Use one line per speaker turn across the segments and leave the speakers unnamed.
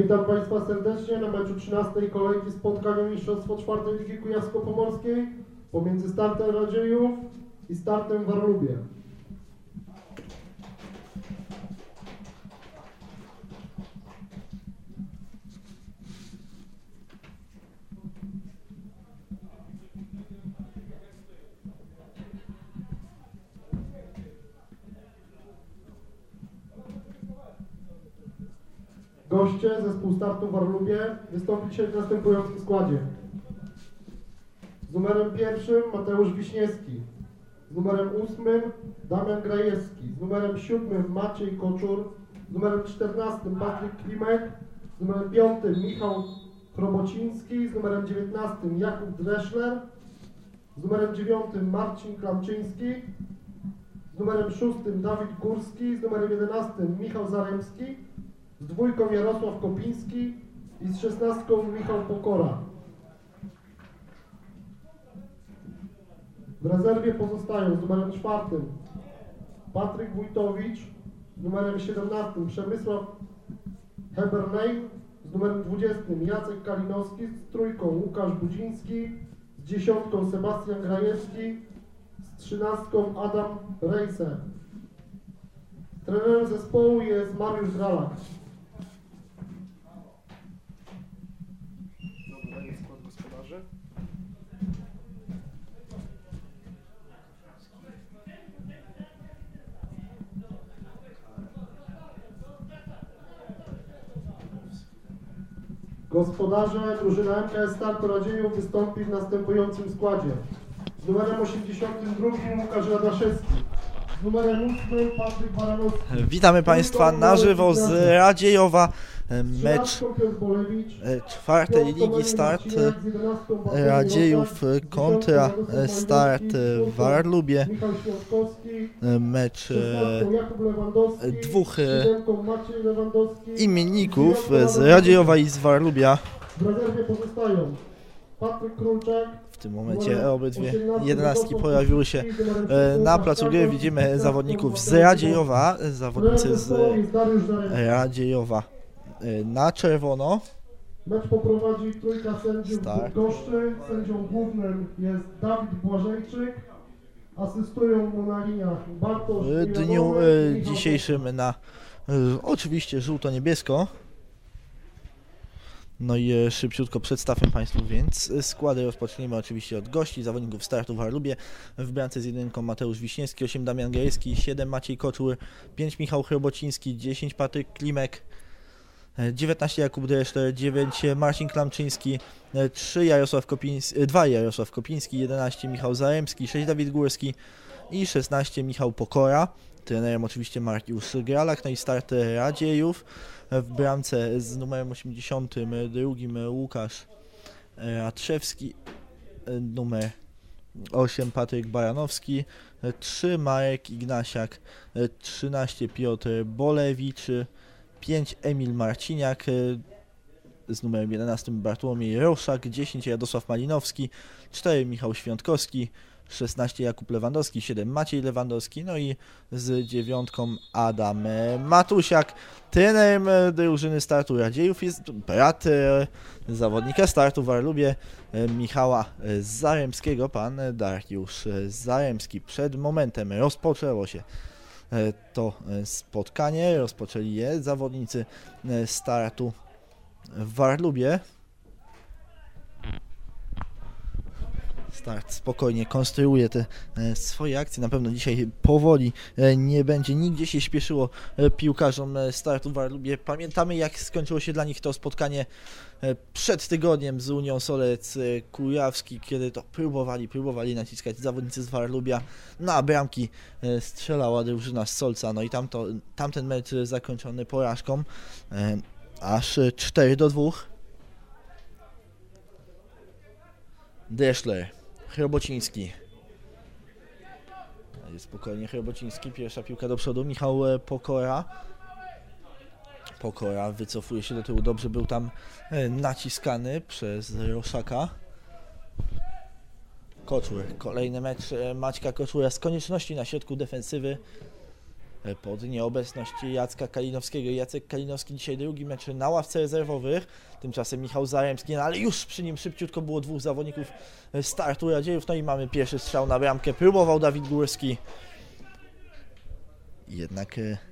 Witam Państwa serdecznie na meczu 13. kolejki spotkania Mistrzostwo 4. Ligi Kujawsko-Pomorskiej pomiędzy Startem Radziejów i Startem Warlubie. Goście, zespół Startu Warlubie, wystąpi dzisiaj w następującym składzie. Z numerem 1 Mateusz Wiśniewski, z numerem 8 Damian Grajewski, z numerem 7 Maciej Koczur, z numerem 14 Patryk Klimek, z numerem 5 Michał Chrobociński, z numerem 19 Jakub Dreschler, z numerem 9 Marcin Klamczyński, z numerem 6 Dawid Górski, z numerem 11 Michał Zaremski, z 2 Jarosław Kopiński i z 16 Michał Pokora. W rezerwie pozostają z numerem 4 Patryk Wójtowicz, z numerem 17 Przemysław Heberlein, z numerem 20 Jacek Kalinowski, z 3 Łukasz Budziński, z 10 Sebastian Grajewski, z 13 Adam Rejse. Trenerem zespołu jest Mariusz Gralak.
Skład gospodarzy.
Gospodarze drużyna MKS Startu Radziejów wystąpi w następującym składzie. Z numerem 82 Łukasz Radaszewski, z numerem 8 Patryk Baranowski.
Witamy Państwa na żywo z Radziejowa. Mecz 4. Ligi Start Radziejów kontra Start Warlubie. Mecz dwóch imienników z Radziejowa i z Warlubia.
W rezerwie pozostają Patryk Królczak.
W tym momencie obydwie jedenastki pojawiły się na placu gry. Widzimy zawodników z Radziejowa, zawodnicy z Radziejowa na czerwono.
Mecz poprowadzi trójka sędziów goszczy. Sędzią głównym jest Dawid Błażejczyk. Asystują mu na liniach Bartosz.
W dniu dzisiejszym na oczywiście żółto-niebiesko. No i szybciutko przedstawmy Państwu więc składy. Rozpoczniemy oczywiście od gości, zawodników Startu w Warlubie. W bramce z 1 Mateusz Wiśniewski, 8 Damian Grajewski, 7 Maciej Koczur, 5 Michał Chrobociński, 10 Patryk Klimek, 19 Jakub Dreschler, 9 Marcin Klamczyński, 2 Jarosław Kopiński, 11 Michał Zaremski, 6 Dawid Górski i 16 Michał Pokora. Trenerem oczywiście Mariusz Gralak. No i Start Radziejów. W bramce z numerem 82 Łukasz Ratrzewski, numer 8 Patryk Baranowski, 3 Marek Ignasiak, 13 Piotr Bolewicz, 5 Emil Marciniak, z numerem 11 Bartłomiej Roszak, 10 Radosław Malinowski, 4 Michał Świątkowski, 16 Jakub Lewandowski, 7 Maciej Lewandowski, no i z 9 Adam Matusiak. Trenerem drużyny Startu Radziejów jest brat zawodnika Startu w Warlubie Michała Zaremskiego, pan Dariusz Zaremski. Przed momentem rozpoczęło się to spotkanie, rozpoczęli je zawodnicy Startu w Warlubie. Start spokojnie konstruuje te swoje akcje. Na pewno dzisiaj powoli nie będzie nigdzie się śpieszyło piłkarzom Startu w Warlubie. Pamiętamy, jak skończyło się dla nich to spotkanie przed tygodniem z Unią Solec Kujawski, kiedy to próbowali naciskać zawodnicy z Warlubia. Na bramki strzelała drużyna z Solca. No i tamten mecz zakończony porażką aż 4-2. Dreschler, Chrobociński. Spokojnie Chrobociński, pierwsza piłka do przodu, Michał Pokora. Pokora wycofuje się do tyłu, dobrze był tam naciskany przez Roszaka. Koczur, kolejny mecz Maćka Koczura z konieczności na środku defensywy. pod nieobecność Jacka Kalinowskiego. Jacek Kalinowski dzisiaj drugi mecz na ławce rezerwowych, tymczasem Michał Zaremski, no ale już przy nim szybciutko było dwóch zawodników startu Radziejów, no i mamy pierwszy strzał na bramkę, próbował Dawid Górski, jednak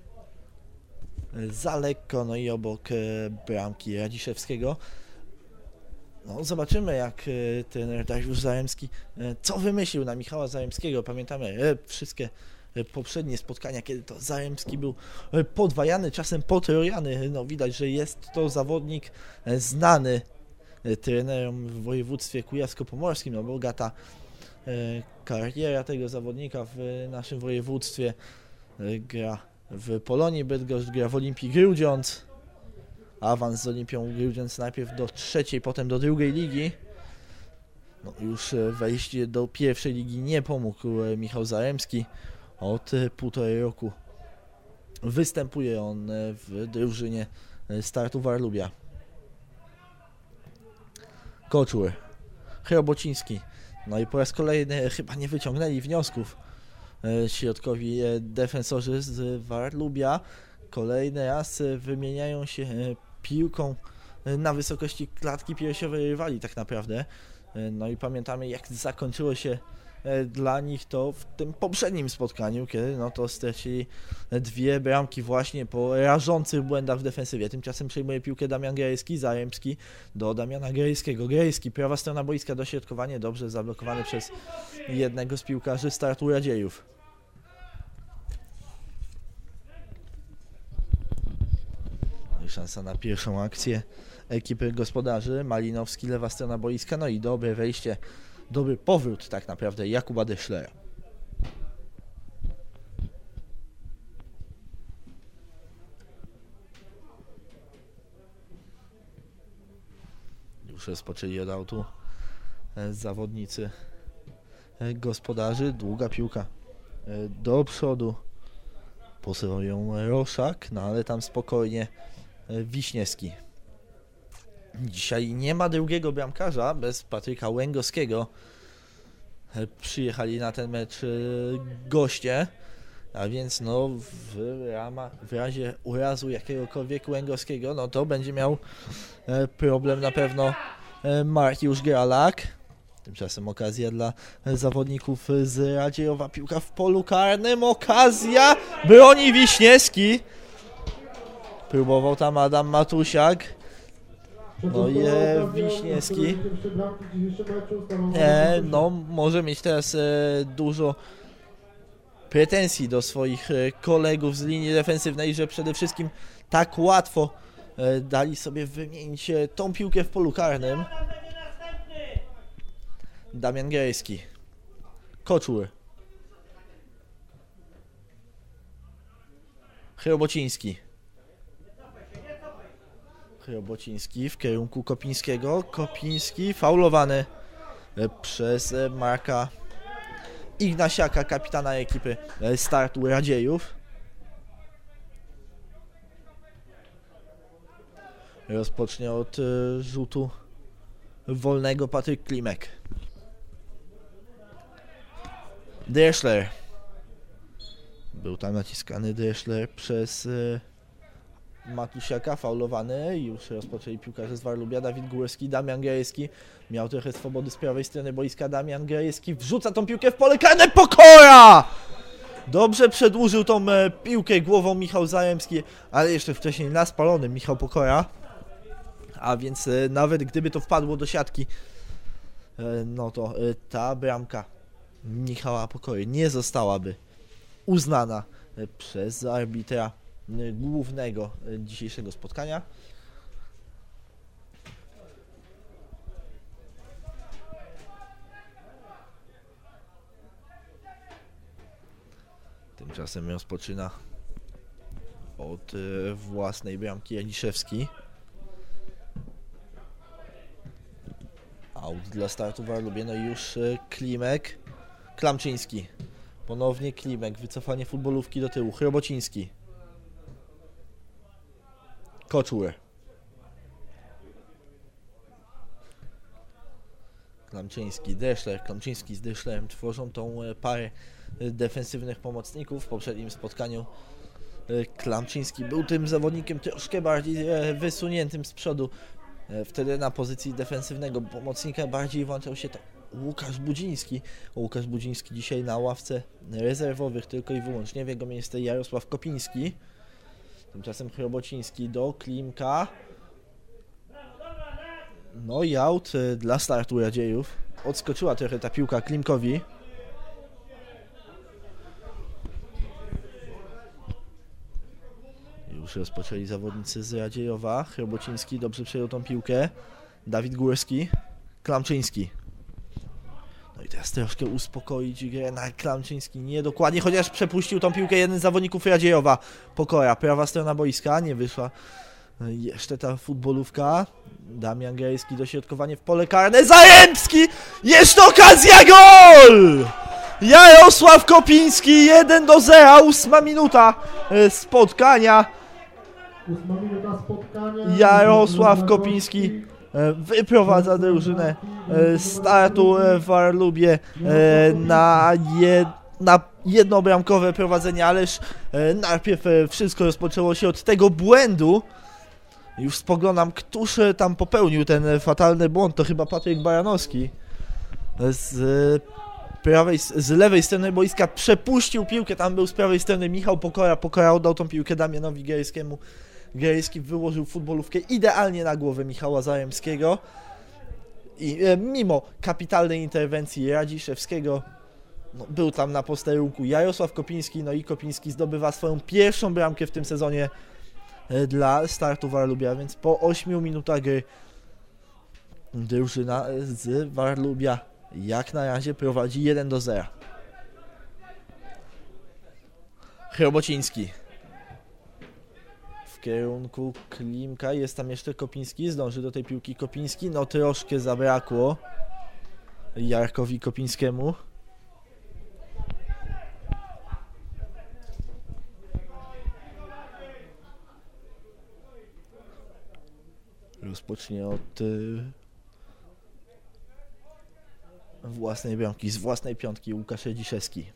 za lekko, no i obok bramki Radziszewskiego. No zobaczymy, jak trener Dariusz Zaremski co wymyślił na Michała Zaremskiego. Pamiętamy wszystkie poprzednie spotkania, kiedy to Zaremski był podwajany, czasem potrojany. No widać, że jest to zawodnik znany trenerom w województwie kujawsko-pomorskim. No bogata kariera tego zawodnika w naszym województwie. Gra w Polonii Bydgoszcz, gra w Olimpii Grudziądz. Awans z Olimpią Grudziądz najpierw do trzeciej, potem do drugiej ligi. No już wejście do pierwszej ligi nie pomógł Michał Zaremski. Od 1,5 roku występuje on w drużynie Startu Warlubia. Koczur, Chrobociński. No i po raz kolejny chyba nie wyciągnęli wniosków środkowi defensorzy z Warlubia. Kolejny raz wymieniają się piłką na wysokości klatki piersiowej rywali tak naprawdę. No i pamiętamy, jak zakończyło się dla nich to w tym poprzednim spotkaniu, kiedy no to stracili 2 bramki właśnie po rażących błędach w defensywie. Tymczasem przejmuje piłkę Damian Grejski, Zaremski do Damiana Grejskiego. Grejski, prawa strona boiska, dośrodkowanie, dobrze zablokowane przez jednego z piłkarzy Startu Radziejów. No i szansa na pierwszą akcję ekipy gospodarzy. Malinowski, lewa strona boiska, no i dobre wejście, dobry powrót tak naprawdę Jakuba Deschlera. Już rozpoczęli od autu zawodnicy gospodarzy. Długa piłka do przodu. Posyłał ją Roszak, no ale tam spokojnie Wiśniewski. Dzisiaj nie ma drugiego bramkarza, bez Patryka Łęgowskiego. Przyjechali na ten mecz goście, a więc no w razie urazu jakiegokolwiek Łęgowskiego, no to będzie miał problem na pewno Mariusz Gralak. Tymczasem okazja dla zawodników z Radziejowa, piłka w polu karnym, okazja, broni Wiśniewski. Próbował tam Adam Matusiak. No i Wiśniewski no, może mieć teraz dużo pretensji do swoich kolegów z linii defensywnej, że przede wszystkim tak łatwo dali sobie wymienić tą piłkę w polu karnym. Damian Grejski, Koczur, Chrobociński. Chrobociński w kierunku Kopińskiego. Kopiński faulowany przez Marka Ignasiaka, kapitana ekipy Startu Radziejów. Rozpocznie od rzutu wolnego Patryk Klimek. Deschler. Był tam naciskany Deschler przez Matusiaka, faulowany. Już rozpoczęli piłkarze z Warlubia. Dawid Górski, Damian Grejski. Miał trochę swobody z prawej strony boiska. Damian Grejski wrzuca tą piłkę w pole karne. Pokora! Dobrze przedłużył tą piłkę głową Michał Zaremski, ale jeszcze wcześniej na spalonym Michał Pokora. A więc nawet gdyby to wpadło do siatki, no to ta bramka Michała Pokory nie zostałaby uznana przez arbitra głównego dzisiejszego spotkania. Tymczasem rozpoczyna od własnej bramki Janiszewski. Out dla Startu Warlubie, no i już Klimek, Klamczyński, ponownie Klimek, wycofanie futbolówki do tyłu, Chrobociński, Koczur, Klamczyński, Deszler. Klamczyński z Deszlerem tworzą tą parę defensywnych pomocników. W poprzednim spotkaniu Klamczyński był tym zawodnikiem troszkę bardziej wysuniętym z przodu. Wtedy na pozycji defensywnego pomocnika bardziej włączał się Łukasz Budziński. Łukasz Budziński dzisiaj na ławce rezerwowych tylko i wyłącznie. W jego miejsce Jarosław Kopiński. Tymczasem Chrobociński do Klimka. No i aut dla startu Radziejów. Odskoczyła trochę ta piłka Klimkowi. Już rozpoczęli zawodnicy z Radziejowa. Chrobociński dobrze przejął tą piłkę. Dawid Górski. Klamczyński. No i teraz troszkę uspokoić grę na Klamczyński. Niedokładnie, chociaż przepuścił tą piłkę jeden z zawodników Radziejowa. Pokora, prawa strona boiska. Nie wyszła jeszcze ta futbolówka. Damian Grajski, dośrodkowanie w pole karne. Zaremski! Jeszcze okazja, gol! Jarosław Kopiński 1-0, 8 minuta spotkania.
8 minuta spotkania.
Jarosław Kopiński wyprowadza drużynę startu w Warlubie na jednobramkowe prowadzenie, ależ najpierw wszystko rozpoczęło się od tego błędu. Już spoglądam, któż tam popełnił ten fatalny błąd, to chyba Patryk Baranowski. Z lewej strony boiska przepuścił piłkę, tam był z prawej strony Michał Pokora. Pokora oddał tą piłkę Damianowi Grajskiemu. Grajski wyłożył futbolówkę idealnie na głowę Michała Zaremskiego. I mimo kapitalnej interwencji Radziszewskiego, no, był tam na posterunku Jarosław Kopiński, no i Kopiński zdobywa swoją pierwszą bramkę w tym sezonie dla startu Warlubia, więc po 8 minutach gry drużyna z Warlubia jak na razie prowadzi 1-0. Chrobociński w kierunku Klimka, jest tam jeszcze Kopiński, zdąży do tej piłki Kopiński, no troszkę zabrakło Jarkowi Kopińskiemu. Rozpocznie od własnej bramki, z własnej piątki Łukasz Radziszewski.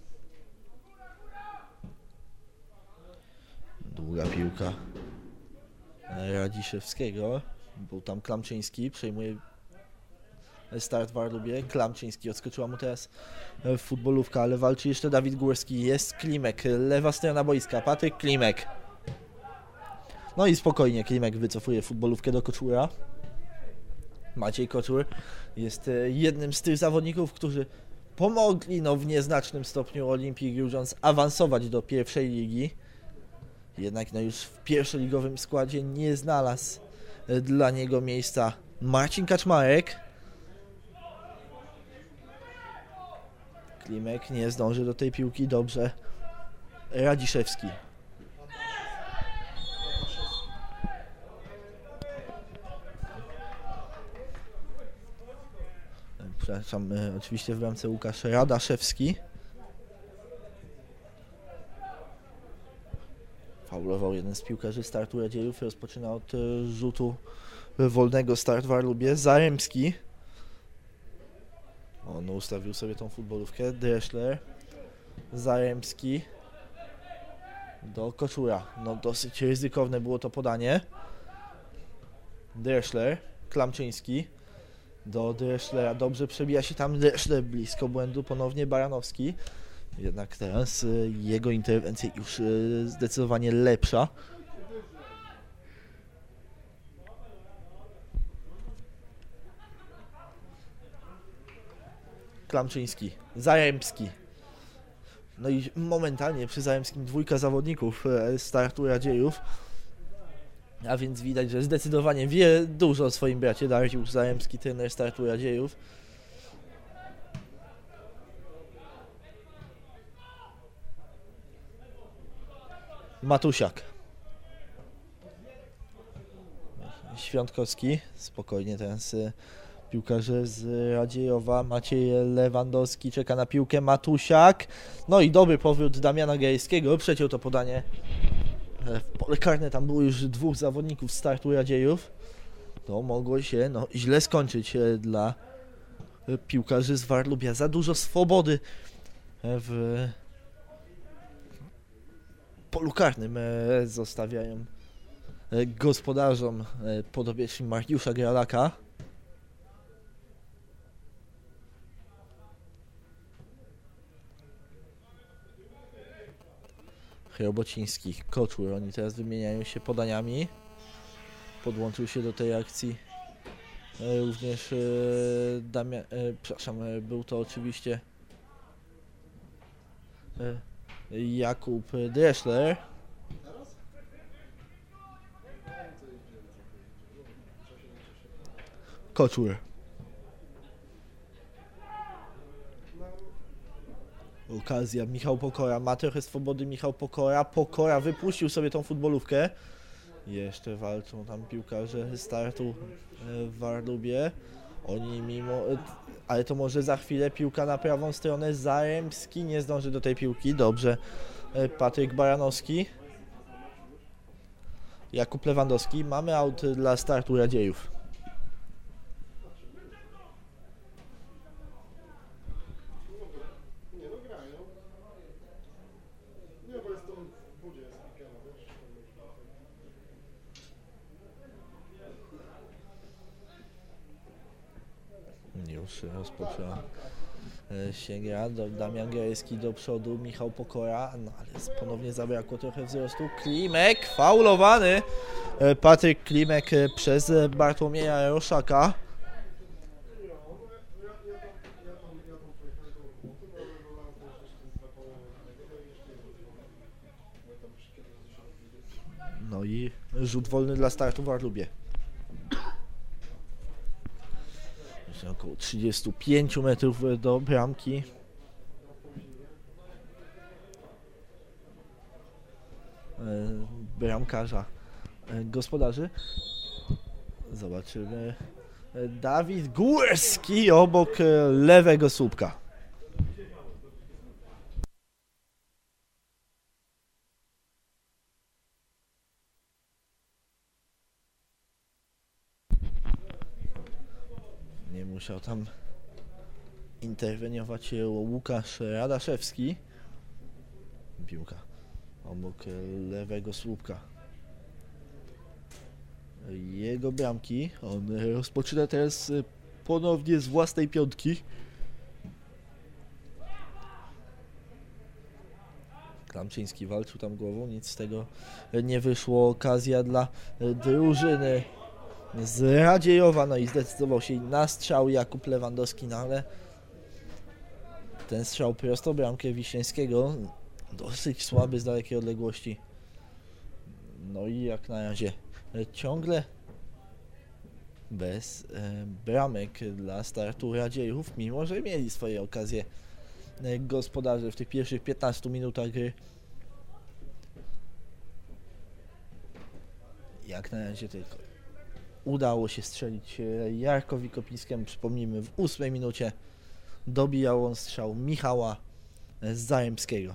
Długa piłka Radziszewskiego. Był tam Klamczyński, przejmuje start w Warlubie. Klamczyński, odskoczyła mu teraz futbolówka, ale walczy jeszcze Dawid Górski. Jest Klimek, lewa strona boiska, Patryk Klimek. No i spokojnie Klimek wycofuje futbolówkę do Koczura. Maciej Koczur jest jednym z tych zawodników, którzy pomogli w nieznacznym stopniu Olimpii Grudziądz awansować do pierwszej ligi. Jednak już w pierwszoligowym składzie nie znalazł dla niego miejsca Marcin Kaczmarek. Klimek nie zdąży do tej piłki, dobrze. Radziszewski. Przepraszam, oczywiście w bramce Łukasz Radaszewski. Faulował jeden z piłkarzy startu Radziejów. Rozpoczyna od rzutu wolnego start w Warlubie. Zaremski. On ustawił sobie tą futbolówkę. Deszler. Zaremski. Do Koczura. No dosyć ryzykowne było to podanie. Deszler. Klamczyński. Do Deszlera. Dobrze przebija się tam Deszler blisko błędu. Ponownie Baranowski. Jednak teraz jego interwencja już zdecydowanie lepsza. Klamczyński, Zaremski. No i momentalnie przy Zaremskim dwójka zawodników startu Radziejów. A więc widać, że zdecydowanie wie dużo o swoim bracie. Dariusz Zaremski, trener startu Radziejów. Matusiak. Świątkowski. Spokojnie teraz piłkarze z Radziejowa. Maciej Lewandowski czeka na piłkę. Matusiak. No i dobry powrót Damiana Grajskiego. Przeciął to podanie w pole karne. Tam było już dwóch zawodników startu Radziejów. To mogło się źle skończyć dla piłkarzy z Warlubia. Za dużo swobody w polu karnym zostawiają gospodarzom podopieczni Mariusza Gralaka. Chrobociński, Koczur, oni teraz wymieniają się podaniami. Podłączył się do tej akcji również był to oczywiście Jakub Dreschler. Koczur. Okazja, Michał Pokora, ma trochę swobody Michał Pokora. Pokora wypuścił sobie tą futbolówkę. Jeszcze walczą tam piłkarze startu w Warlubie. Oni ale to może za chwilę piłka na prawą stronę. Zaremski nie zdąży do tej piłki. Dobrze. Patryk Baranowski. Jakub Lewandowski. Mamy aut dla startu Radziejów. Już rozpoczęła się gra. Damian Grajewski do przodu, Michał Pokora, no ale ponownie zabrakło trochę wzrostu. Klimek, faulowany. Patryk Klimek przez Bartłomieja Roszaka. No i rzut wolny dla startu w Warlubie. Około 35 metrów do bramki. Bramkarza gospodarzy. Zobaczymy. Dawid Górski obok lewego słupka. Nie musiał tam interweniować Łukasz Radaszewski. Piłka obok lewego słupka jego bramki. On rozpoczyna teraz ponownie z własnej piątki. Klamczyński walczył tam głową, nic z tego nie wyszło. Okazja dla drużyny z Radziejowa, no i zdecydował się na strzał Jakub Lewandowski, no ale ten strzał prosto bramkę Wiśnieńskiego, dosyć słaby z dalekiej odległości. No i jak na razie ciągle bez bramek dla startu Radziejów, mimo że mieli swoje okazje gospodarze w tych pierwszych 15 minutach gry. Jak na razie tylko udało się strzelić Jarkowi Kopińskiemu, przypomnijmy, w 8 minucie dobijał on strzał Michała Zaremskiego.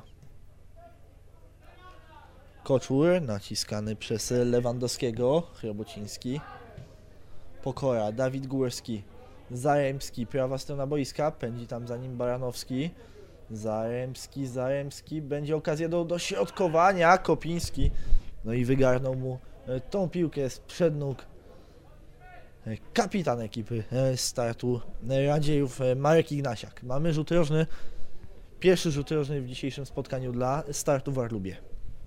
Koczur naciskany przez Lewandowskiego, Chrobociński. Pokora, Dawid Górski, Zaremski, prawa strona boiska, pędzi tam za nim Baranowski. Zaremski, będzie okazja do dośrodkowania, Kopiński, no i wygarnął mu tą piłkę sprzed nóg kapitan ekipy startu Radziejów Marek Ignasiak. Mamy rzut rożny, pierwszy rzut rożny w dzisiejszym spotkaniu dla startu w Warlubie.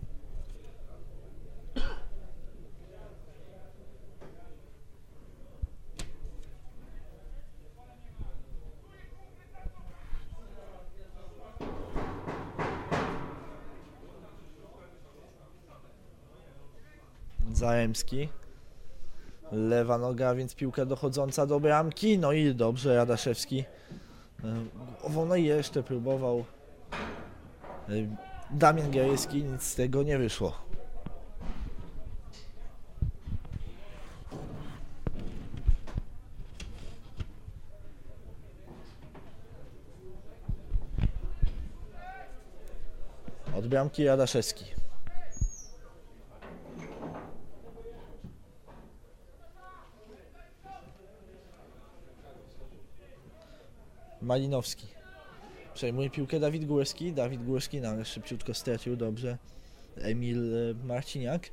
Zaremski. Lewa noga, więc piłka dochodząca do bramki. No i dobrze, Radaszewski głową, no i jeszcze próbował Damian Grajewski, nic z tego nie wyszło. Od bramki Radaszewski. Malinowski. Przejmuje piłkę Dawid Górski. Dawid Górski, no ale szybciutko stracił, dobrze. Emil Marciniak.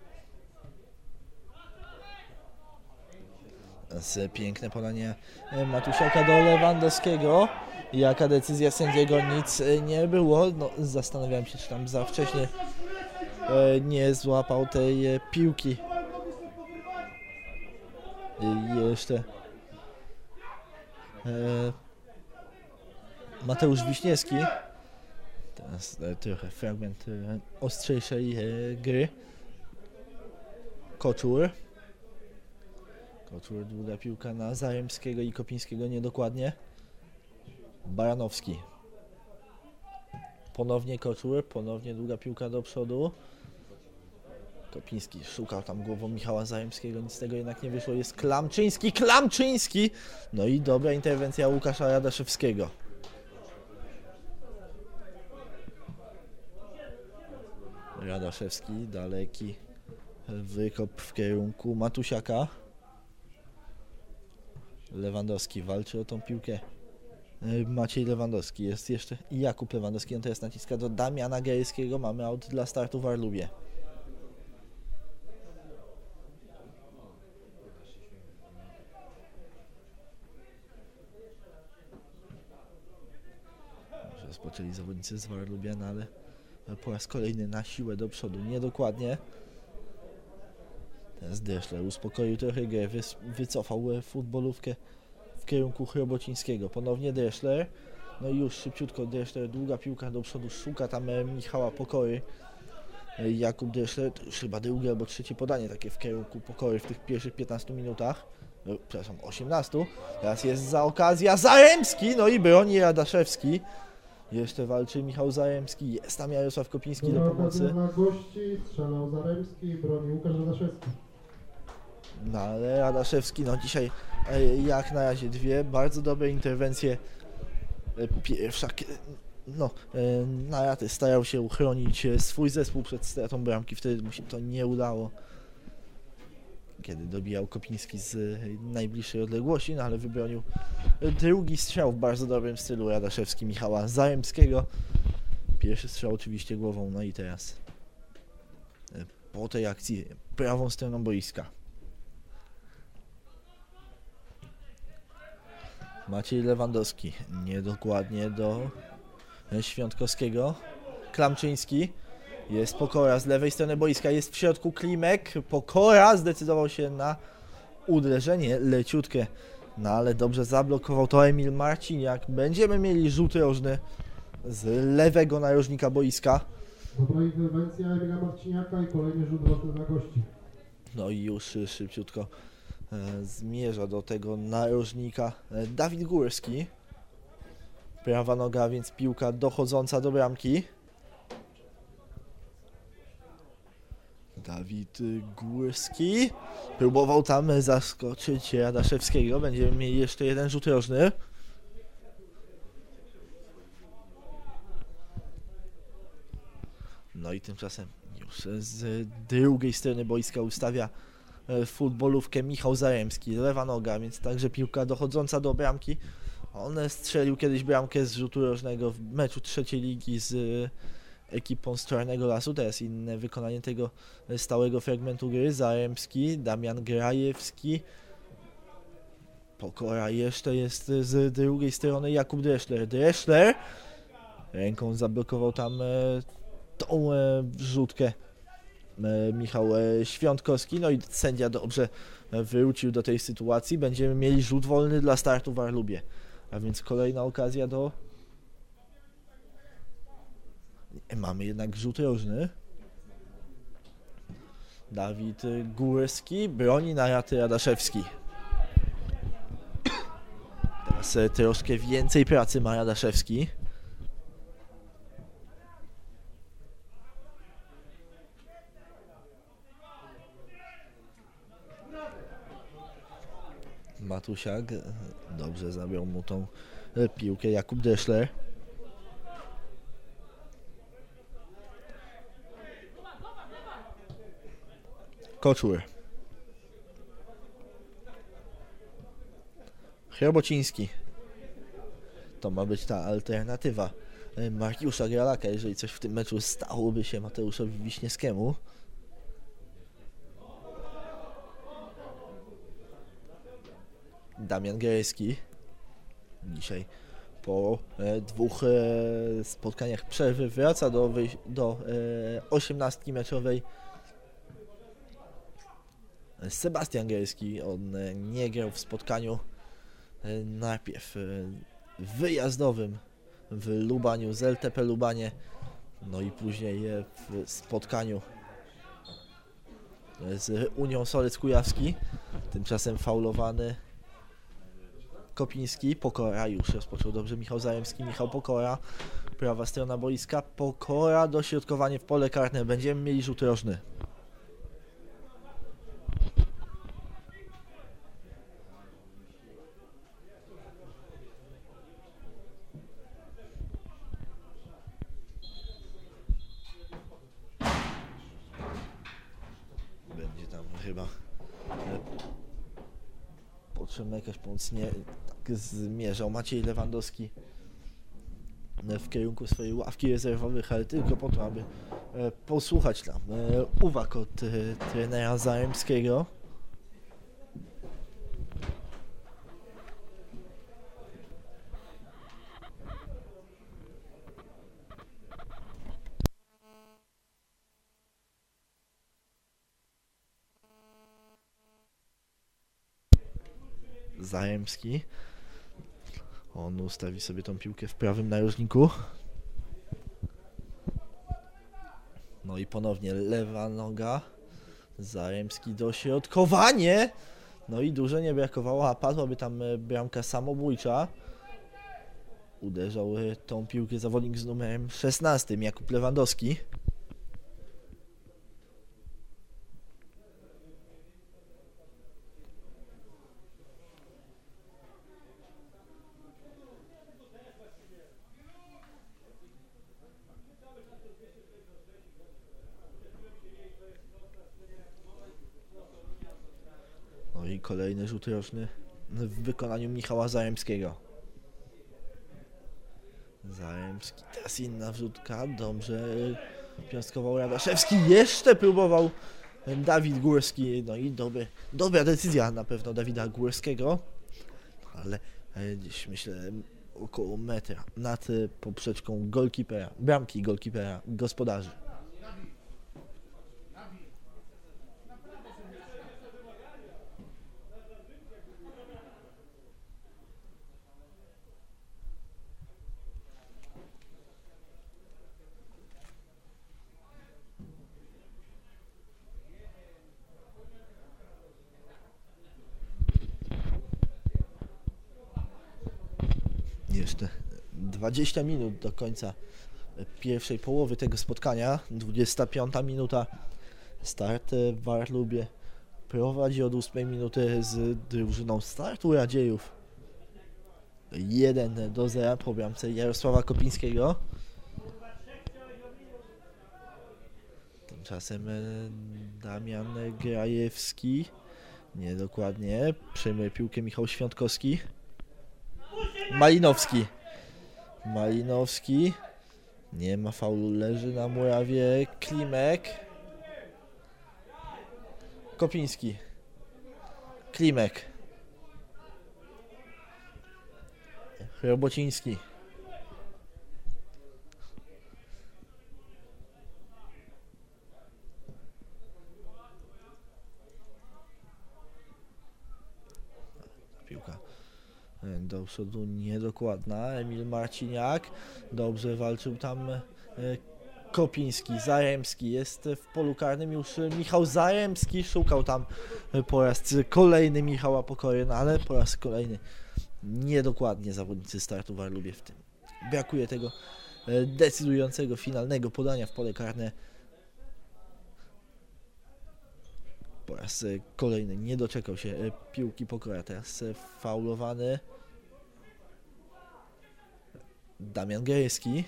Piękne podanie Matusiaka do Lewandowskiego. Jaka decyzja sędziego? Nic nie było. No, zastanawiałem się, czy tam za wcześnie nie złapał tej piłki. Jeszcze Mateusz Wiśniewski. Teraz trochę fragment ostrzejszej gry. Koczur. Długa piłka na Zaremskiego i Kopińskiego niedokładnie. Baranowski. Ponownie Koczur, ponownie długa piłka do przodu. Kopiński szukał tam głową Michała Zaremskiego, nic z tego jednak nie wyszło. Jest Klamczyński! No i dobra interwencja Łukasza Radaszewskiego. Radaszewski, daleki wykop w kierunku Matusiaka. Lewandowski walczy o tą piłkę. Maciej Lewandowski, jest jeszcze i Jakub Lewandowski, on teraz naciska do Damiana Gajewskiego. Mamy aut dla startu w Arlubie. Rozpoczęli zawodnicy z Warlubia, no ale po raz kolejny na siłę do przodu, niedokładnie. Teraz Dreschler uspokoił trochę grę, wycofał futbolówkę w kierunku Chrobocińskiego. Ponownie Dreschler, no i już szybciutko Dreschler, długa piłka do przodu, szuka tam Michała Pokory. Jakub Dreschler, to już chyba drugie albo trzecie podanie takie w kierunku Pokory w tych pierwszych 15 minutach. No, przepraszam, 18. Teraz jest za okazja Zaremski, no i broni Radaszewski. Jeszcze walczy Michał Zaremski, jest tam Jarosław Kopiński do pomocy.
Na gości strzelał Zaremski, broni Łukasz Radaszewski.
No ale Radaszewski, no dzisiaj jak na razie dwie bardzo dobre interwencje. Pierwsza, no na raty starał się uchronić swój zespół przed stratą bramki, wtedy mu się to nie udało. Kiedy dobijał Kopiński z najbliższej odległości, no ale wybronił drugi strzał w bardzo dobrym stylu Radaszewski Michała Zaremskiego. Pierwszy strzał oczywiście głową, no i teraz po tej akcji prawą stroną boiska. Maciej Lewandowski, niedokładnie do Świątkowskiego. Klamczyński. Jest Pokora z lewej strony boiska, jest w środku Klimek. Pokora zdecydował się na uderzenie leciutkie, no ale dobrze zablokował to Emil Marciniak. Będziemy mieli rzut rożny z lewego narożnika boiska.
Dobra interwencja Emila Marciniaka i kolejny rzut rożny na gości.
No i już szybciutko zmierza do tego narożnika Dawid Górski. Prawa noga, więc piłka dochodząca do bramki. Dawid Górski próbował tam zaskoczyć Radaszewskiego. Będziemy mieli jeszcze jeden rzut rożny. No i tymczasem już z drugiej strony boiska ustawia futbolówkę Michał Zaremski. Lewa noga, więc także piłka dochodząca do bramki. On strzelił kiedyś bramkę z rzutu rożnego w meczu trzeciej ligi z ekipą z Czarnego Lasu. Teraz inne wykonanie tego stałego fragmentu gry. Zaremski, Damian Grajewski. Pokora jeszcze jest z drugiej strony Jakub Dreschler. Dreschler ręką zablokował tam tą wrzutkę Michał Świątkowski. No i sędzia dobrze wrócił do tej sytuacji. Będziemy mieli rzut wolny dla startu w Arlubie. A więc kolejna okazja do... Mamy jednak rzut rożny. Dawid Górski broni na raty Radaszewski. Teraz troszkę więcej pracy ma Radaszewski. Matusiak dobrze zabrał mu tą piłkę. Jakub Dreschler. Koczur. Chrobociński. To ma być ta alternatywa Mariusza Gralaka, jeżeli coś w tym meczu stałoby się Mateuszowi Wiśniewskiemu. Damian Gajewski dzisiaj po dwóch spotkaniach przerwy wraca do 18 meczowej. Sebastian Gajewski, on nie grał w spotkaniu najpierw wyjazdowym w Lubaniu z LTP Lubanie, no i później w spotkaniu z Unią Solec Kujawski. Tymczasem faulowany Kopiński. Pokora już rozpoczął dobrze Michał Zaremski. Michał Pokora, prawa strona boiska. Pokora, dośrodkowanie w pole karne. Będziemy mieli rzut rożny. Będzie tam chyba potrzebna jakaś pomoc. Nie, tak zmierzał Maciej Lewandowski w kierunku swojej ławki rezerwowych, ale tylko po to, aby posłuchać tam uwag od trenera Zaremskiego. Zaremski. On ustawi sobie tą piłkę w prawym narożniku. No i ponownie lewa noga. Zaremski dośrodkowanie. No i dużo nie brakowało, a padłaby tam bramka samobójcza. Uderzał tą piłkę zawodnik z numerem 16, Jakub Lewandowski. No i kolejny rzut rożny w wykonaniu Michała Zaremskiego. Zaremski, teraz inna wrzutka, dobrze piąstkował Radaszewski, jeszcze próbował Dawid Górski, no i dobra decyzja na pewno Dawida Górskiego, ale gdzieś myślę około metra nad poprzeczką golkipera, bramki golkipera gospodarzy. Jeszcze 20 minut do końca pierwszej połowy tego spotkania. 25 minuta. Start w Warlubie prowadzi od 8 minuty z drużyną Startu Radziejów. 1-0 po bramce Jarosława Kopińskiego. Tymczasem Damian Grajewski. Niedokładnie. Przejmuje piłkę Michał Świątkowski. Malinowski. Nie ma faulu, leży na murawie. Klimek. Kopiński. Klimek. Chrobociński. Piłka do przodu niedokładna. Emil Marciniak. Dobrze walczył tam Kopiński. Zaremski jest w polu karnym już. Michał Zaremski szukał tam po raz kolejny Michała Pokory, no ale po raz kolejny niedokładnie zawodnicy Startu Warlubie w tym. Brakuje tego decydującego, finalnego podania w pole karne. Po raz kolejny nie doczekał się piłki Pokora. Teraz faulowany Damian Gajewski.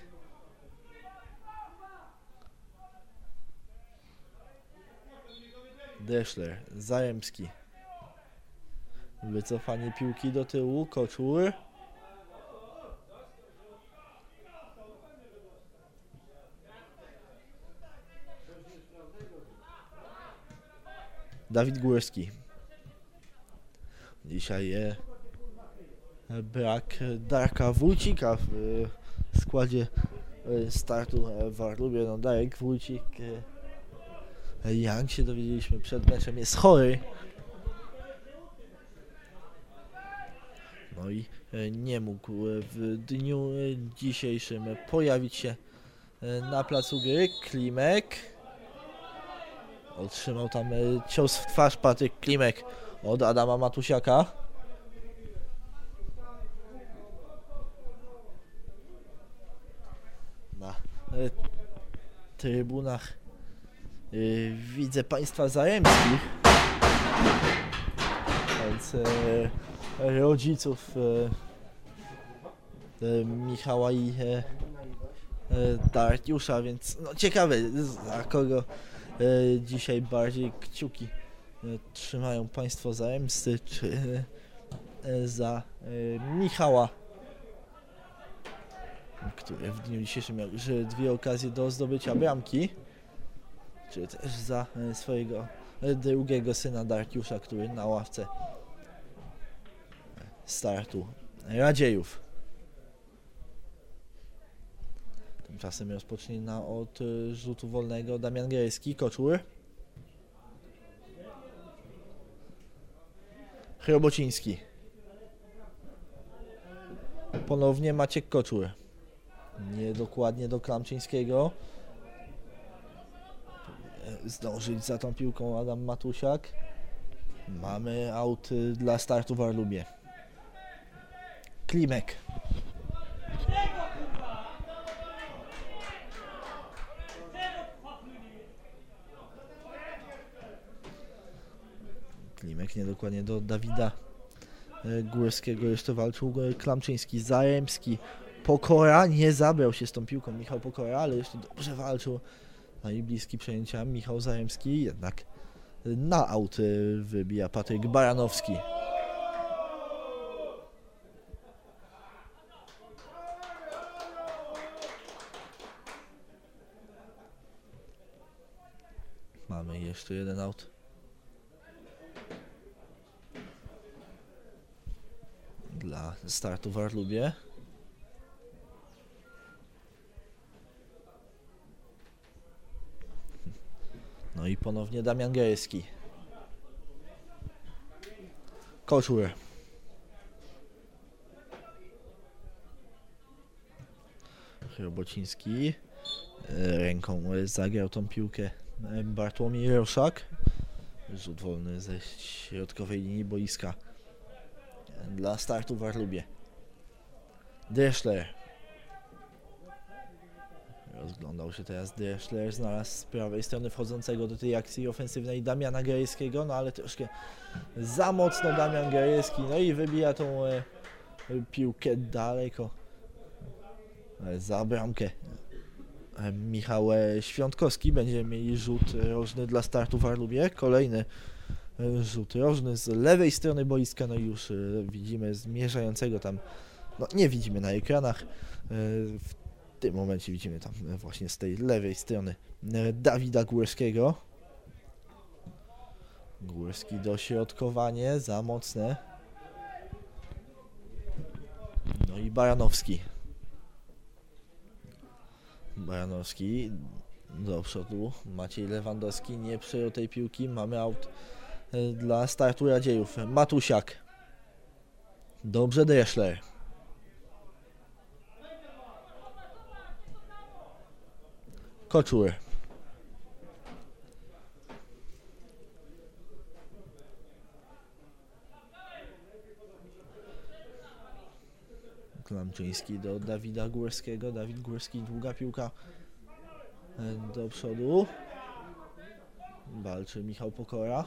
Dreschler, Zaremski. Wycofanie piłki do tyłu, Koczur. Dawid Górski. Dzisiaj brak Darka Wójcika w składzie startu w Warlubie. No, Darek Wójcik, jak się dowiedzieliśmy przed meczem, jest chory. No i nie mógł w dniu dzisiejszym pojawić się na placu gry. Klimek otrzymał tam cios w twarz. Patryk Klimek od Adama Matusiaka. Na trybunach widzę państwa Zaremskich, więc rodziców Michała i Dariusza, więc no ciekawe, za kogo dzisiaj bardziej kciuki trzymają państwo Zaremscy, czy za Michała, który w dniu dzisiejszym miał już 2 okazje do zdobycia bramki, czy też za swojego drugiego syna Dariusza, który na ławce startu Radziejów. Tymczasem rozpocznie od rzutu wolnego Damian Grejski, Koczur. Chrobociński. Ponownie Maciek Koczur. Niedokładnie do Klamczyńskiego. Zdążyć za tą piłką Adam Matusiak. Mamy aut dla startu w Warlubie. Klimek. Klimek niedokładnie do Dawida Górskiego. Jeszcze walczył Klamczyński, Zaremski. Pokora nie zabrał się z tą piłką Michał Pokora, ale jeszcze dobrze walczył. No i bliski przejęcia Michał Zaremski, jednak na aut wybija Patryk Baranowski. Mamy jeszcze jeden aut. Dla startu w Warlubie. No i ponownie Damian Grejski. Koczur. Chrobociński. Ręką zagrał tą piłkę Bartłomiej Roszak. Rzut wolny ze środkowej linii boiska dla startu w Warlubie. Dreschler. Rozglądał się teraz Dreschler, znalazł z prawej strony wchodzącego do tej akcji ofensywnej Damiana Grejskiego, no ale troszkę za mocno Damian Grejski, no i wybija tą piłkę daleko za bramkę. Michał Świątkowski. Będziemy mieli rzut rożny dla startu w Warlubie. Kolejny rzut rożny z lewej strony boiska, no i już widzimy zmierzającego tam, no nie widzimy na ekranach, w tym momencie widzimy tam właśnie z tej lewej strony Dawida Górskiego. Górski dośrodkowanie, za mocne. No i Baranowski. Baranowski do przodu, Maciej Lewandowski nie przejął tej piłki, mamy aut dla startu Radziejów. Matusiak. Dobrze Dreschler. Koczur. Klamczyński do Dawida Górskiego. Dawid Górski, długa piłka do przodu. Walczy Michał Pokora.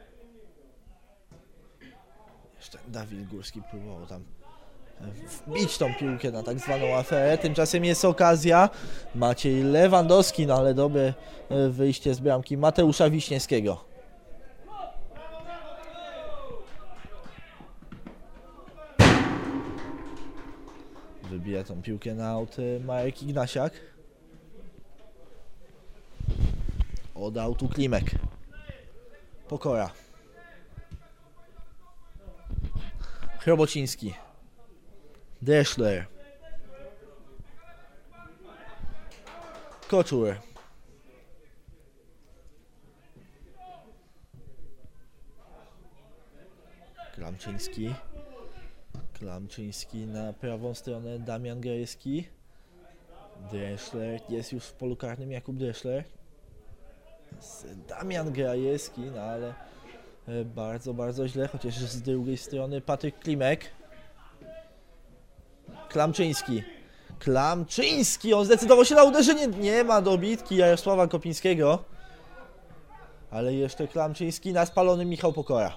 Jeszcze Dawid Górski próbował tam wbić tą piłkę na tak zwaną aferę. Tymczasem jest okazja. Maciej Lewandowski, no ale dobre wyjście z bramki Mateusza Wiśniewskiego. Wybija tą piłkę na aut Marek Ignasiak. Od autu Klimek. Pokora. Chrobociński. Dreschler. Koczur. Klamczyński. Klamczyński na prawą stronę, Damian Grajewski. Dreschler jest już w polu karnym, Jakub Dreschler. Damian Grajewski, no ale bardzo, bardzo źle, chociaż z drugiej strony Patryk Klimek. Klamczyński. Klamczyński, on zdecydował się na uderzenie, nie ma dobitki Jarosława Kopińskiego. Ale jeszcze Klamczyński na spalony Michał Pokora.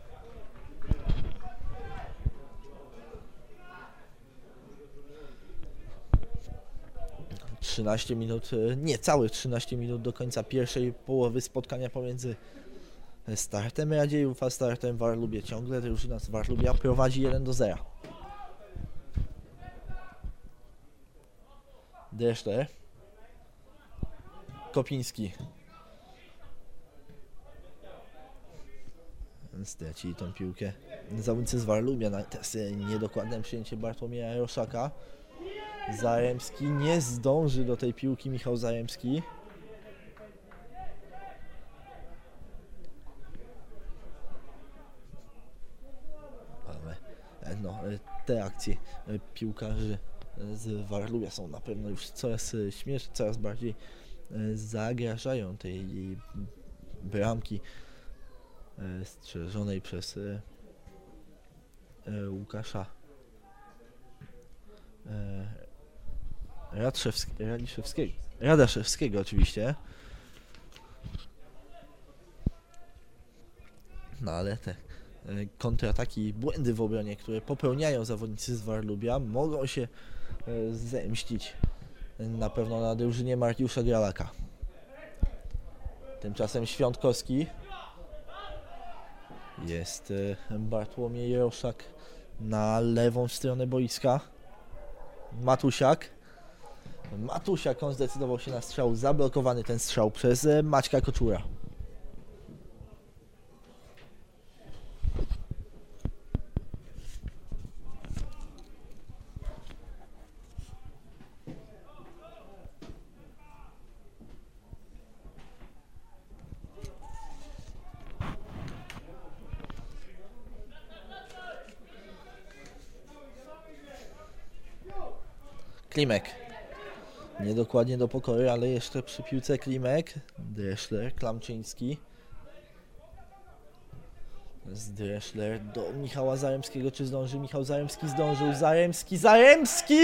Niecałe 13 minut do końca pierwszej połowy spotkania pomiędzy startem Radziejów a startem Warlubie. Ciągle drużyna z Warlubia prowadzi 1-0. Dreschler. Kopiński. Stracili tą piłkę zawodnicy z Warlubia. Teraz niedokładne przyjęcie Bartłomieja Roszaka. Zaremski nie zdąży do tej piłki, Michał Zaremski. Ale no, te akcje piłkarzy z Warlubia są na pewno już coraz śmieszne, coraz bardziej zagrażają tej bramki strzeżonej przez Łukasza Radaszewskiego oczywiście. No ale te kontrataki i błędy w obronie, które popełniają zawodnicy z Warlubia, mogą się zemścić na pewno na drużynie Mariusza Gralaka. Tymczasem Świątkowski. Jest Bartłomiej Roszak na lewą stronę boiska. Matusiak, on zdecydował się na strzał, zablokowany ten strzał przez Maćka Koczura. Klimek. Niedokładnie do Pokory, ale jeszcze przy piłce Klimek. Dreschler, Klamczyński. Z Dreschler do Michała Zaremskiego. Czy zdąży? Michał Zaremski zdążył. Zaremski!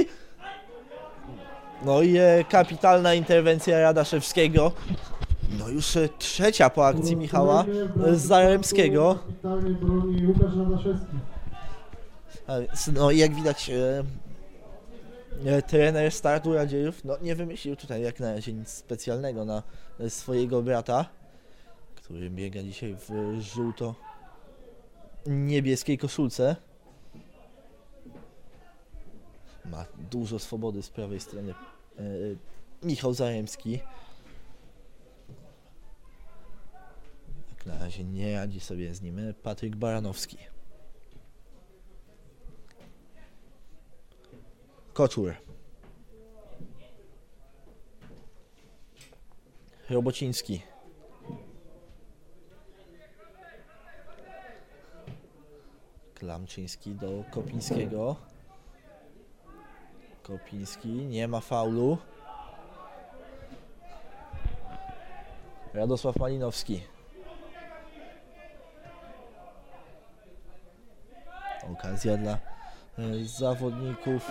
No i kapitalna interwencja Radaszewskiego. No już trzecia po akcji Michała Zaremskiego.
Kapitalnie broni Łukasz Radaszewski.
No i jak widać trener startu Radziejów nie wymyślił tutaj jak na razie nic specjalnego na swojego brata, który biega dzisiaj w żółto-niebieskiej koszulce. Ma dużo swobody z prawej strony Michał Zaremski. Jak na razie nie radzi sobie z nim Patryk Baranowski. Koczur. Robociński. Klamczyński do Kopińskiego. Kopiński, nie ma faulu. Radosław Malinowski. Okazja dla zawodników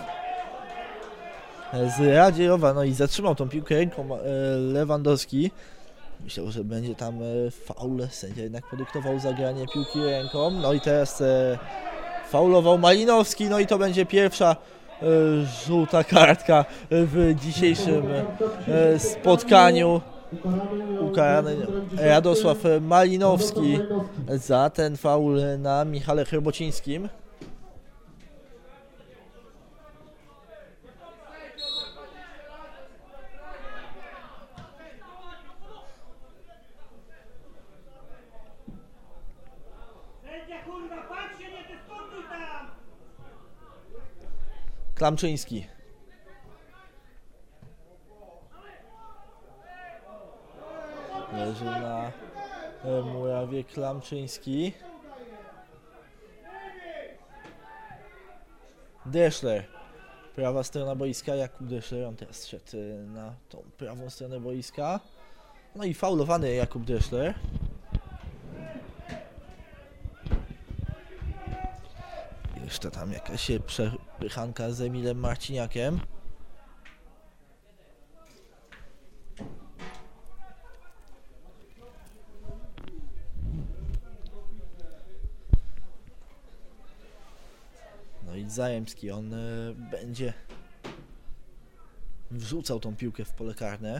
z Radziejowa, no i zatrzymał tą piłkę ręką Lewandowski. Myślał, że będzie tam faul, sędzia jednak podyktował zagranie piłki ręką. No i teraz faulował Malinowski, no i to będzie pierwsza żółta kartka w dzisiejszym spotkaniu. Ukarany Radosław Malinowski za ten faul na Michale Chrobocińskim. Klamczyński. Leży na murawie Klamczyński. Deszler. Prawa strona boiska, Jakub Deszler, on teraz szedł na tą prawą stronę boiska. No i faulowany Jakub Deszler. Jeszcze tam jakaś przepychanka z Emilem Marciniakiem. No i Zaremski, on będzie wrzucał tą piłkę w pole karne.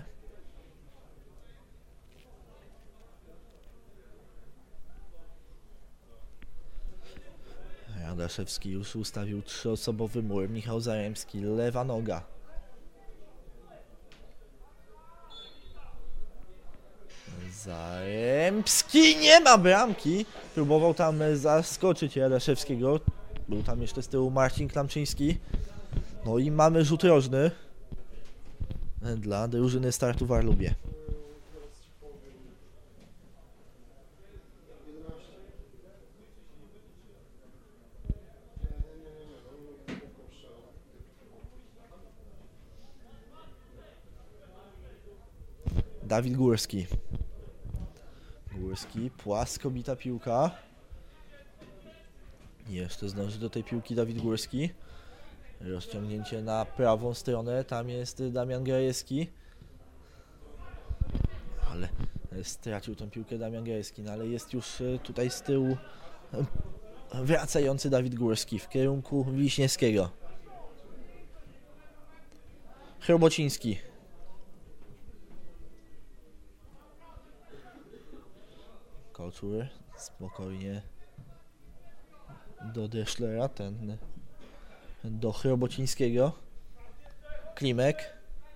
Radaszewski już ustawił 3-osobowy mur. Michał Zaremski, lewa noga. Zaremski, nie ma bramki. Próbował tam zaskoczyć Radaszewskiego. Był tam jeszcze z tyłu Marcin Klamczyński. No i mamy rzut rożny dla drużyny Startu Warlubie. Dawid Górski. Górski, płasko bita piłka. Jeszcze zdąży do tej piłki Dawid Górski. Rozciągnięcie na prawą stronę, tam jest Damian Grajewski. Ale stracił tą piłkę Damian Grajewski, no ale jest już tutaj z tyłu wracający Dawid Górski w kierunku Wiśniewskiego. Chrobociński. Koczur spokojnie do Deschlera, ten do Chrobocińskiego. Klimek.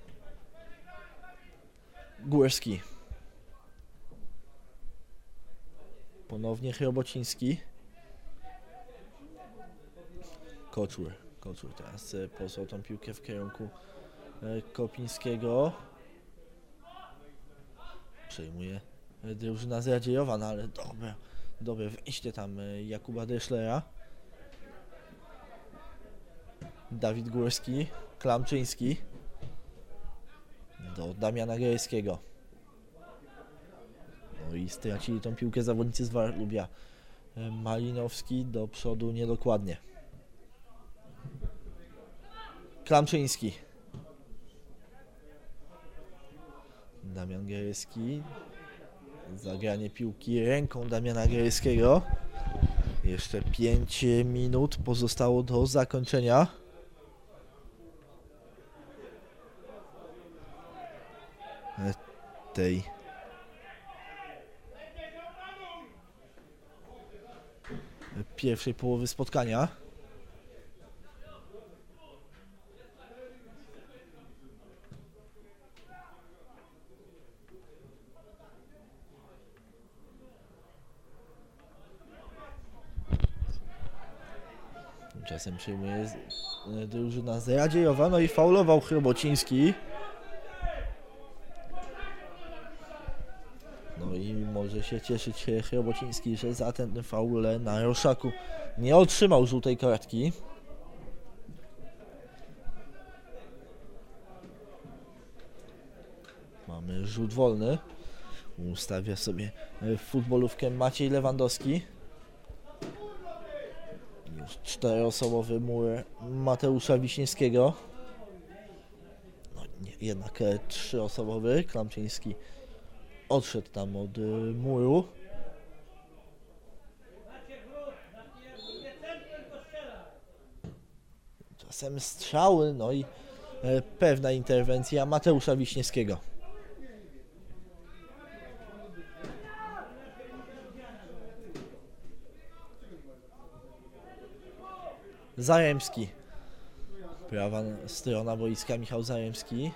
Górski. Ponownie Chrobociński. Koczur teraz posłał tą piłkę w kierunku Kopińskiego. Przejmuje drużyna zradziejowa, no ale dobre wejście tam Jakuba Deschlera. Dawid Górski, Klamczyński do Damiana Grajewskiego. No i stracili tą piłkę zawodnicy z Warlubia. Malinowski do przodu niedokładnie. Klamczyński. Damian Grajewski. Zagranie piłki ręką Damiana Grajewskiego. Jeszcze 5 minut pozostało do zakończenia. Tej pierwszej połowy spotkania. Tymczasem przyjmuje drużyna zradziejowa, no i faulował Chrobociński. No i może się cieszyć Chrobociński, że za ten faul na Roszaku nie otrzymał żółtej kartki. Mamy rzut wolny. Ustawia sobie futbolówkę Maciej Lewandowski. Już 4-osobowy mur Mateusza Wiśniewskiego. No nie, jednak 3-osobowy. Klamczyński odszedł tam od muru. Czasem strzały, no i pewna interwencja Mateusza Wiśniewskiego. Zaremski. Prawa strona boiska, Michał Zaremski.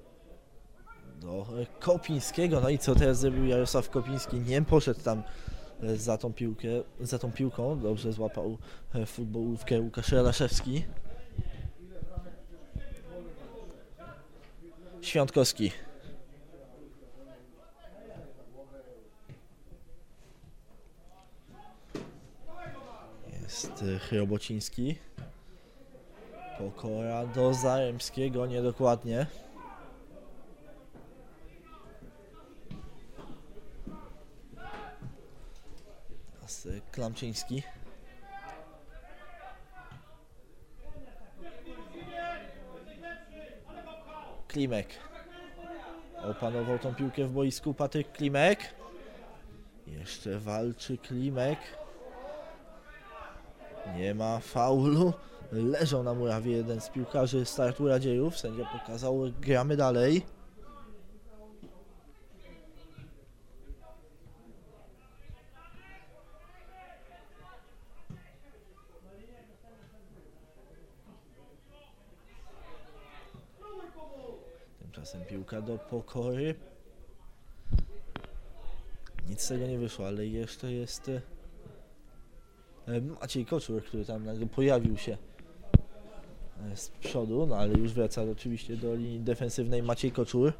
Do Kopińskiego. No i co teraz zrobił Jarosław Kopiński? Nie poszedł tam za tą piłką. Dobrze złapał futbolówkę Łukasz Radaszewski. Świątkowski. Jest Chrobociński. Pokora do Zaremskiego, niedokładnie. Teraz Klamczyński. Klimek. Opanował tą piłkę w boisku Patryk Klimek. Jeszcze walczy Klimek. Nie ma faulu. Leżał na murawie jeden z piłkarzy Startu Radziejów. Sędzia pokazał, gramy dalej. Tymczasem piłka do Pokory. Nic z tego nie wyszło, ale jeszcze jest Maciej Koczur, który tam pojawił się z przodu, no ale już wraca oczywiście do linii defensywnej Maciej Koczur.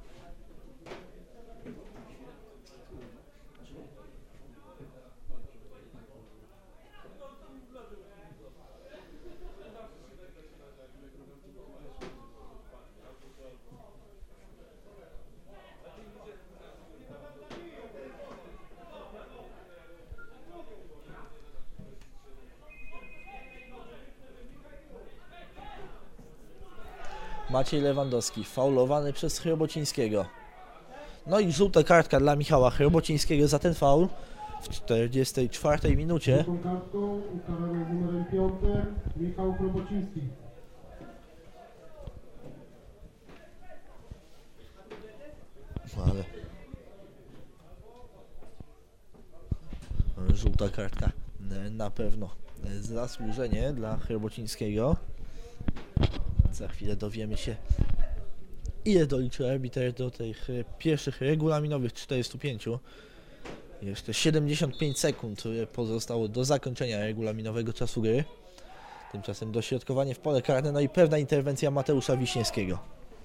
Maciej Lewandowski, faulowany przez Chrobocińskiego. No i żółta kartka dla Michała Chrobocińskiego za ten faul w 44 minucie.
Żółtą kartką ukarany z numerem 5 Michał Chrobociński.
Ale żółta kartka na pewno zasłużenie dla Chrobocińskiego. Za chwilę dowiemy się, ile doliczył arbiter do tych pierwszych regulaminowych 45. Jeszcze 75 sekund pozostało do zakończenia regulaminowego czasu gry. Tymczasem dośrodkowanie w pole karne, no i pewna interwencja Mateusza Wiśniewskiego.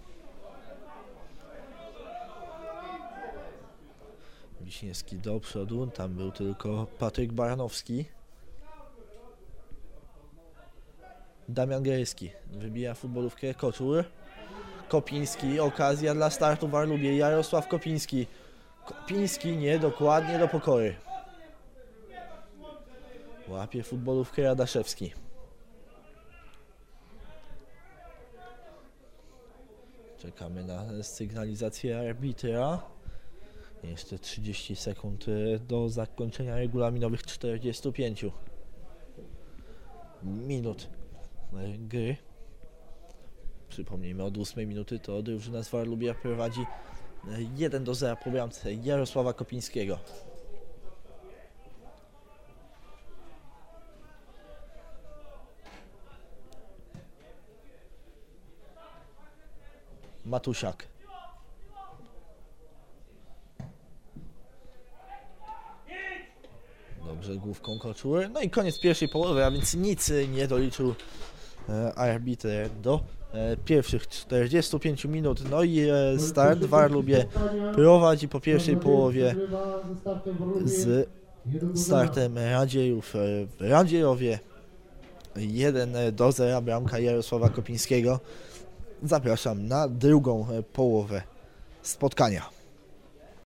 Wiśniewski do przodu, tam był tylko Patryk Baranowski. Damian Grejski wybija futbolówkę Koczur. Kopiński, okazja dla Startu Warlubie. Jarosław Kopiński. Kopiński niedokładnie do Pokory. Łapie futbolówkę Radaszewski. Czekamy na sygnalizację arbitra. Jeszcze 30 sekund do zakończenia regulaminowych 45 minut gry. Przypomnijmy, od 8 minuty to drużyna z Warlubia prowadzi 1-0 po bramce Jarosława Kopińskiego. Matusiak. Dobrze, główką Koczur. No i koniec pierwszej połowy, a więc nic nie doliczył arbiter do pierwszych 45 minut. No i Start Warlubie prowadzi po pierwszej połowie z Startem Radziejów w Radziejowie. 1-0, bramka Jarosława Kopińskiego. Zapraszam na drugą połowę spotkania.